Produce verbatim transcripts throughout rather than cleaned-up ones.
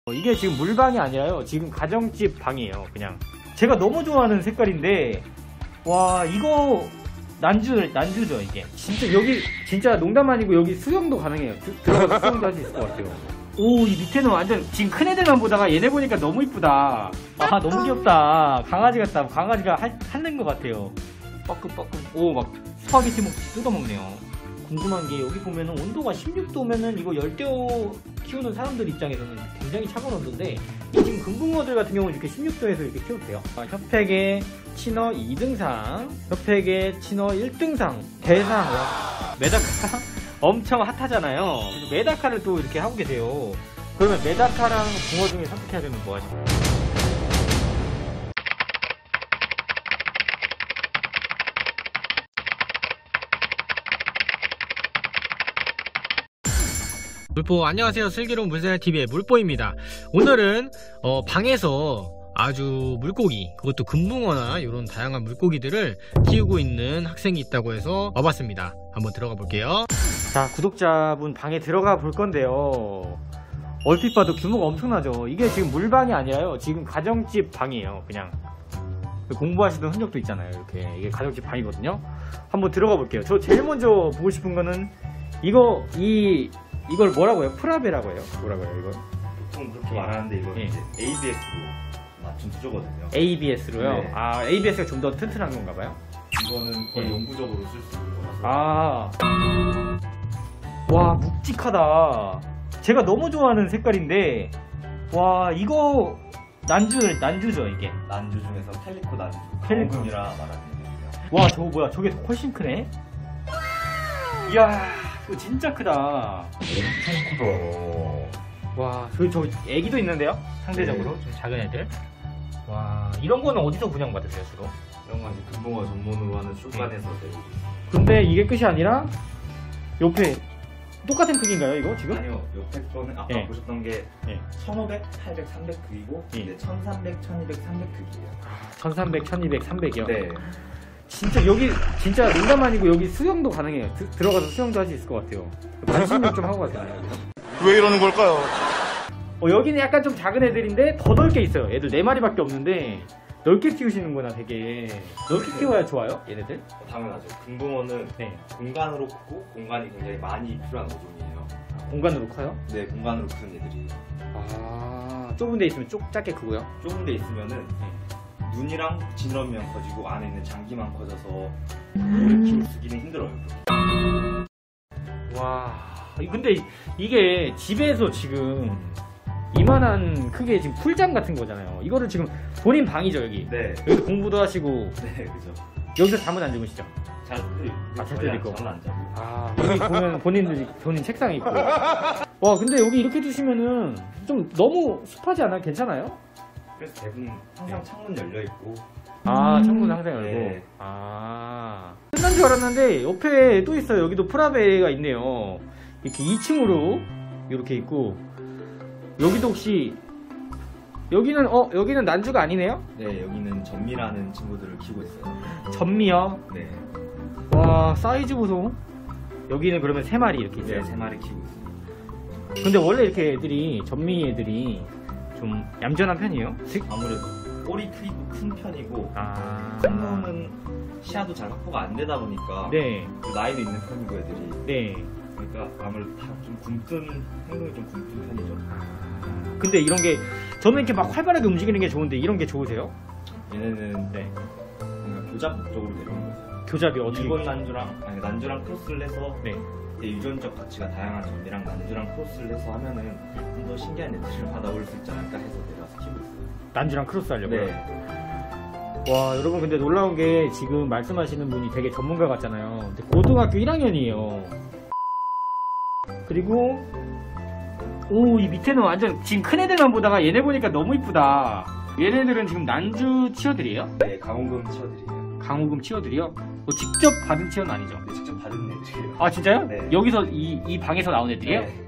이게 지금 물방이 아니라요, 지금 가정집 방이에요. 그냥 제가 너무 좋아하는 색깔인데, 와 이거 난주, 난주죠 이게. 진짜 여기 진짜 농담 아니고 여기 수영도 가능해요. 들어가서 수영도 할 수 있을 것 같아요. 오, 이 밑에는 완전 지금 큰 애들만 보다가 얘네 보니까 너무 이쁘다. 아 너무 귀엽다. 강아지 같다. 강아지가 할는 것 같아요. 빠끔빠끔. 오, 막 스파게티 먹듯이 뜯어먹네요. 궁금한 게 여기 보면은 온도가 십육 도면은 이거 열대어 키우는 사람들 입장에서는 굉장히 차가운 온도인데, 이 지금 금붕어들 같은 경우는 이렇게 십육 도에서 이렇게 키워도 돼요. 아, 협회계 친어 이 등상, 협회계 친어 일 등상, 대상. 와, 메다카 엄청 핫하잖아요. 그래서 메다카를 또 이렇게 하고 계세요. 그러면 메다카랑 붕어 중에 선택해야 되면 뭐 하시나요? 물보, 안녕하세요. 슬기로운 물생활티비의 물보입니다. 오늘은 어, 방에서 아주 물고기, 그것도 금붕어나 이런 다양한 물고기들을 키우고 있는 학생이 있다고 해서 와봤습니다. 한번 들어가 볼게요. 자, 구독자분 방에 들어가 볼 건데요, 얼핏 봐도 규모가 엄청나죠. 이게 지금 물방이 아니라요, 지금 가정집 방이에요. 그냥 공부하시던 흔적도 있잖아요. 이렇게 이게 가정집 방이거든요. 한번 들어가 볼게요. 저 제일 먼저 보고 싶은 거는 이거, 이 이걸 뭐라고 해요? 프라베라고 해요? 뭐라고 해요 이거? 보통 그렇게 말하는데 이거 예. 이제 에이비에스로 맞춤 구조거든요. 에이비에스로요? 네. 아, 에이비에스가 좀 더 튼튼한 건가 봐요? 이거는 거의 예. 영구적으로 쓸 수 있는 거라서. 아, 와 묵직하다. 제가 너무 좋아하는 색깔인데, 와 이거 난주, 난주죠 이게. 난주 중에서 캘리코 난주, 캘리코. 강금이라 말하는 거예요. 와 저거 뭐야, 저게 더 훨씬 크네? 이야, 이거 진짜 크다. 엄청 크다. 와, 저기 저 애기도 있는데요? 상대적으로 네. 좀 작은 애들. 와, 이런 거는 어디서 분양받으세요 주로? 이런 건 이제 금붕어 전문으로 하는 쇼관에서 내고 있어요. 근데 이게 끝이 아니라 옆에 똑같은 크기인가요 이거 지금? 아니요, 옆에 거는 아까 예. 보셨던 게 예. 천오백, 팔백, 삼백 크기고 예. 이제 천삼백, 천이백, 삼백 크기예요. 천삼백, 천이백, 삼백이요? 네. 진짜 여기 진짜 농담 아니고 여기 수영도 가능해요. 드, 들어가서 수영도 할 수 있을 것 같아요. 반신욕 좀 하고 가세요. 왜 이러는 걸까요? 어, 여기는 약간 좀 작은 애들인데 더 넓게 있어요. 애들 네 마리밖에 없는데 넓게 키우시는구나. 되게 넓게 키워야 좋아요 얘네들? 당연하죠. 금붕어는 네. 공간으로 크고 공간이 굉장히 많이 필요한 어종이에요. 공간으로 커요? 네, 공간으로 크는 애들이에요. 아, 좁은 데 있으면 쪽 작게 크고요? 좁은 데 있으면은 눈이랑 지느러미만 커지고 안에 있는 장기만 커져서 오래 키울 수기는 힘들어요. 와, 근데 이게 집에서 지금 이만한 크게 지금 풀장 같은 거잖아요. 이거를 지금 본인 방이죠 여기? 네. 여기서 공부도 하시고. 네, 그죠. 여기서 잠은 안 주무시죠? 잘, 아, 잘 들릴 거. 잘안 자고. 아, 여기 보면 본인들 본인 책상에 있고. 와, 근데 여기 이렇게 두시면은 좀 너무 습하지 않아요? 괜찮아요? 그래서 대부분 항상 창문 열려 있고. 아, 창문 항상 열고. 네. 아, 끝난 줄 알았는데 옆에 또 있어요. 여기도 프라베가 있네요. 이렇게 이 층으로 이렇게 있고, 여기도 혹시 여기는 어 여기는 난주가 아니네요? 네, 여기는 전미라는 친구들을 키우고 있어요. 전미요? 네. 와, 사이즈 보소. 여기는 그러면 세 마리 이렇게 있어요. 네, 세 마리 키우고 있어요. 근데 원래 이렇게 애들이, 전미 애들이 좀 얌전한 편이에요? 아무래도 꼬리 크기도 큰 편이고, 아, 큰 놈은 시야도 잘 확보가 안 되다 보니까 네, 그 나이도 있는 편이고 애들이. 네. 그러니까 아무래도 다 좀 굼뜬, 행동이 좀 굼뜬 편이죠. 근데 이런 게, 저는 이렇게 막 활발하게 움직이는 게 좋은데 이런 게 좋으세요? 얘네는 네, 뭔가 교잡 목적으로 데려온 거죠. 교잡이 어떻게? 일본 난주랑, 아니 난주랑 크로스를 해서 네. 유전적 가치가 다양한 전미랑 난주랑 크로스를 해서 하면은 좀 더 신기한 애들을 받아올 수 있지 않을까 해서 내려와서 키우고 있어요. 난주랑 크로스 하려고요? 네. 와, 여러분 근데 놀라운 게 지금 말씀하시는 분이 되게 전문가 같잖아요. 근데 고등학교 일 학년이에요. 그리고 오, 이 밑에는 완전 지금 큰 애들만 보다가 얘네 보니까 너무 이쁘다. 얘네들은 지금 난주 치어들이에요? 네, 강호금 치어들이에요. 강호금 치어들이요? 뭐 직접 받은 치어는 아니죠? 네, 직접 받은 애들이에요. 아, 진짜요? 네. 여기서 이, 이 방에서 나온 애들이에요? 네.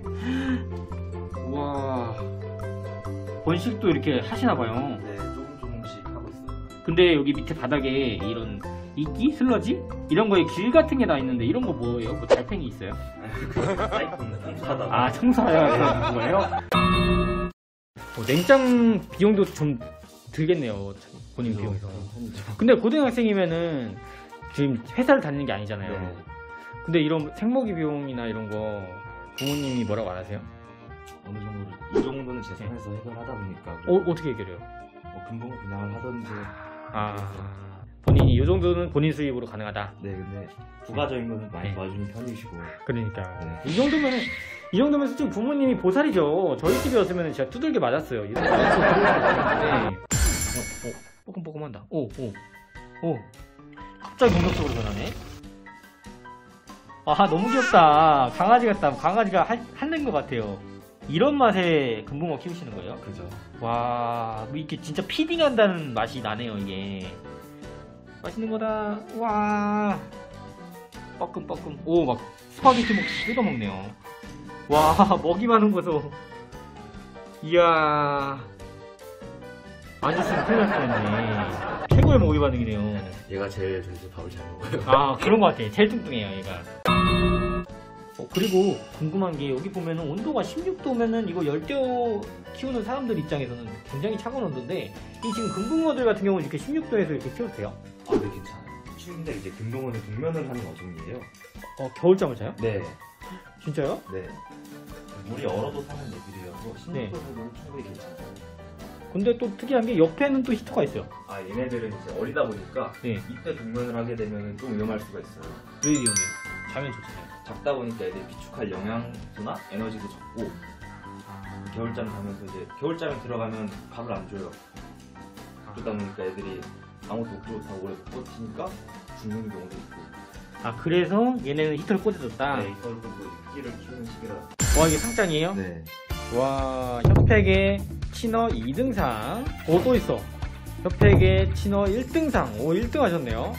우와, 번식도 이렇게 하시나봐요. 네, 조금 조금씩 하고 있어요. 근데 여기 밑에 바닥에 이런 이끼? 슬러지? 이런 거에 길 같은 게 나 있는데 이런 거 뭐예요? 뭐 달팽이 있어요? 사이콘 청소하다가. 아, 청소하다가 그런 거예요? 어, 냉장 비용도 좀 들겠네요. 본인 비용에서. 근데 고등학생이면은 지금 회사를 다니는 게 아니잖아요. 네. 근데 이런 생모기 비용이나 이런 거 부모님이 뭐라고 안 하세요? 어느 정도는 이 정도는 제 선에서 해결하다 보니까 어, 어떻게 해결해요? 뭐 금붕어 분양을 하든지. 아, 본인이 이 정도는 본인 수입으로 가능하다. 네, 근데 부가적인 거는 많이 네. 도와주는 편이시고. 그러니까 네. 이 정도면 이 정도면 솔직히 부모님이 보살이죠. 저희 집이었으면 진짜 두들겨 맞았어요. 이런 거 들어오는데 어, 어, 뽀금뽀금한다. 오, 오, 오. 갑자기 공격적으로 변하네. 아, 너무 귀엽다. 강아지 같다. 강아지가 할, 할는 것 같아요. 이런 맛에 금붕어 키우시는 거예요? 그죠. 와, 뭐 이렇게 진짜 피딩한다는 맛이 나네요, 이게. 맛있는 거다. 와, 뻐끔뻐끔. 오, 막 스파게티 먹 뜯어 먹네요. 와, 먹이 많은 거서. 이야, 안 줬으면 큰일 날 뻔했네. 최고의 먹이 반응이네요. 얘가 제일 저희 밥을 잘 먹어요. 아, 그런 것 같아. 제일 뚱뚱해요, 얘가. 어, 그리고 궁금한 게 여기 보면은 온도가 십육 도면은 이거 열대어 키우는 사람들 입장에서는 굉장히 차가운 온도인데 이 지금 금붕어들 같은 경우는 이렇게 십육 도에서 이렇게 키워도 돼요? 아, 네, 괜찮아요. 추운데 이제 금붕어는 동면을 하는 어종이에요. 어, 겨울잠을 자요? 네. 진짜요? 네. 물이 얼어도 사는 애들이라서 네. 십육 도는 충분히 괜찮아요. 근데 또 특이한 게 옆에는 또 히터가 있어요. 아, 얘네들은 이제 어리다 보니까 네. 이때 동면을 하게 되면 좀 위험할 수가 있어요. 왜 위험해요? 자면 좋잖아요. 작다 보니까 애들이 비축할 영양소나 에너지도 적고 겨울잠 자면서 이제 겨울잠에 들어가면 밥을 안 줘요. 그러다 보니까 애들이 아무것도 먹지 못하고 오래 못 버티니까 죽는 경우도 있고. 아, 그래서 얘네는 히터를 꽂아줬다. 네, 이걸로 뭐 육기를 키우는 시기라. 와, 이게 상장이에요? 네. 와, 협회계 친어 이 등상. 오, 또 있어. 협회계 친어 일 등상. 오, 일 등 하셨네요.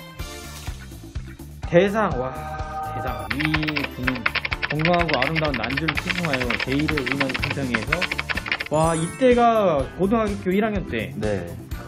대상. 와, 대상. 이 분은 건강하고 아름다운 난주를 추승하여 제의를 의논 신청해서. 와, 이때가 고등학교 일 학년 때. 네.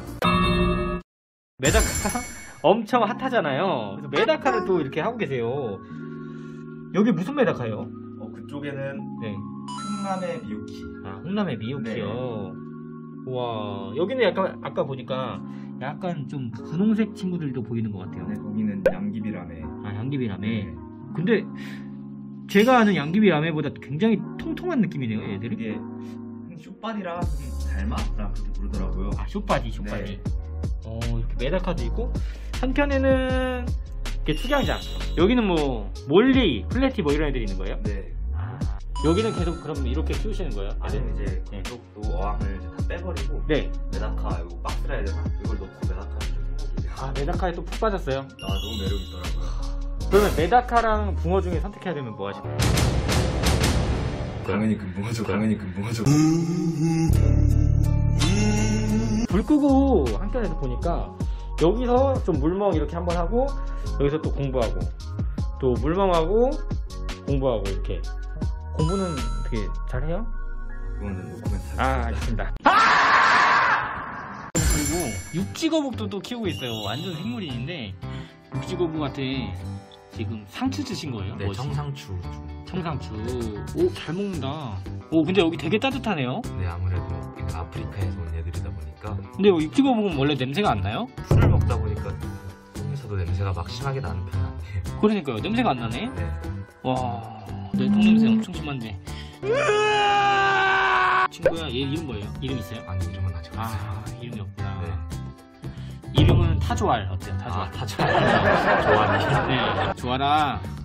메다카 엄청 핫하잖아요. 그래서 메다카를 또 이렇게 하고 계세요. 여기 무슨 메다카예요? 어, 그쪽에는 네. 흑남의 미유키. 아, 홍남의 미유키요. 우와, 여기는 약간 아까 보니까 약간 좀 분홍색 친구들도 보이는 것 같아요. 네, 거기는 양귀비라메. 아, 양귀비라메. 네. 근데 제가 아는 양귀비라메보다 굉장히 통통한 느낌이네요, 얘들이. 이게 쇼빠디랑 좀 닮아라 그렇게 부르더라고요. 아, 쇼바디, 쇼바디. 네. 어, 이렇게 메다카도 있고 한편에는 이렇게 축양장. 여기는 뭐 몰리, 플래티 뭐 이런 애들이 있는 거예요? 네. 아, 여기는 계속 그럼 이렇게 키우시는 거예요? 아니면 이제 네. 그쪽도 어항을 이제 다 빼버리고 네. 메다카 이거 박스라 해야 되나? 이걸 넣고 메다카를 좀 해보고. 아, 메다카에 또 푹 빠졌어요. 아, 너무 매력 있더라고요. 그러면 메다카랑 붕어 중에 선택해야 되면 뭐 하실 거예요? 당연히 금붕어죠. 당연히 금붕어죠. 불 끄고 한편에서 보니까 여기서 좀 물멍 이렇게 한번 하고 여기서 또 공부하고 또 물멍하고 공부하고 이렇게 공부는 어떻게 잘해요? 그거는 노코멘트. 아, 알겠습니다. 그리고 육지거북도 또 키우고 있어요. 완전 생물인인데 육지거북한테 지금 상추 주신 거예요? 네, 뭐지? 청상추. 청상추. 오, 잘 먹는다. 오, 근데 여기 되게 따뜻하네요. 네, 아무래도 아프리카에서 온 애들이다 보니까 근데 육지거북은 원래 냄새가 안 나요? 풀을 먹다 보니까 똥에서도 냄새가 막 심하게 나는 편은 아니에요. 그러니까요. 냄새가 안 나네. 네. 와, 내 똥냄새 엄청 심한데. 친구야, 얘 이름 뭐예요? 이름 있어요? 아니, 이름은 아직 없어요. 아, 이름이 없구나. 네. 이름은 타조알 어때요? 타조알. 아, 타조알. 좋아하네. 네, 좋아라.